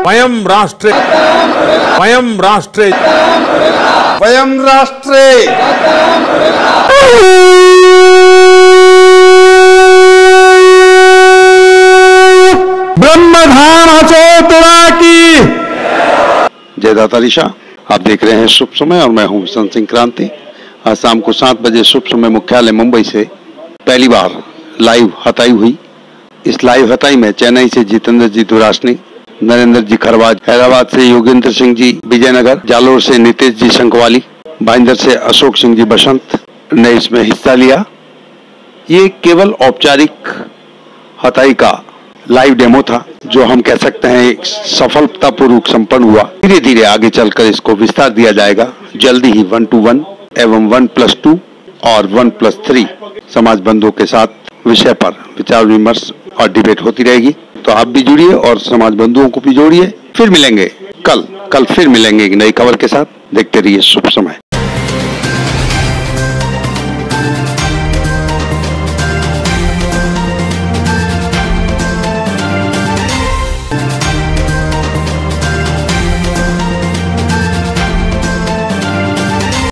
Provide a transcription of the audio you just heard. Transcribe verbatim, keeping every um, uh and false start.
वयं राष्ट्रे वयं राष्ट्रे वयं राष्ट्रे ब्रह्मधानाचो तुरा की जय दाता दिशा। आप देख रहे हैं शुभ समय और मैं हूं वसंत सिंह क्रांति। आज शाम को सात बजे शुभ समय मुख्यालय मुंबई से पहली बार लाइव हताई हुई। इस लाइव हताई में चेन्नई से जितेंद्र जी दुरासनी, नरेंद्र जी खरवाज, हैदराबाद से योगेंद्र सिंह जी विजयनगर, जालोर से नितेश जी शंकवाली, भाईंदर से अशोक सिंह जी बसंत ने इसमें हिस्सा लिया। ये केवल औपचारिक हताई का लाइव डेमो था, जो हम कह सकते हैं एक सफलतापूर्वक संपन्न हुआ। धीरे धीरे आगे चलकर इसको विस्तार दिया जाएगा। जल्दी ही वन टू वन एवं वन प्लस टू और वन प्लस थ्री समाज बंधुओं के साथ विषय पर विचार विमर्श और डिबेट होती रहेगी। तो आप भी जुड़िए और समाज बंधुओं को भी जोड़िए। फिर मिलेंगे कल कल फिर मिलेंगे एक नई खबर के साथ। देखते रहिए शुभ समय।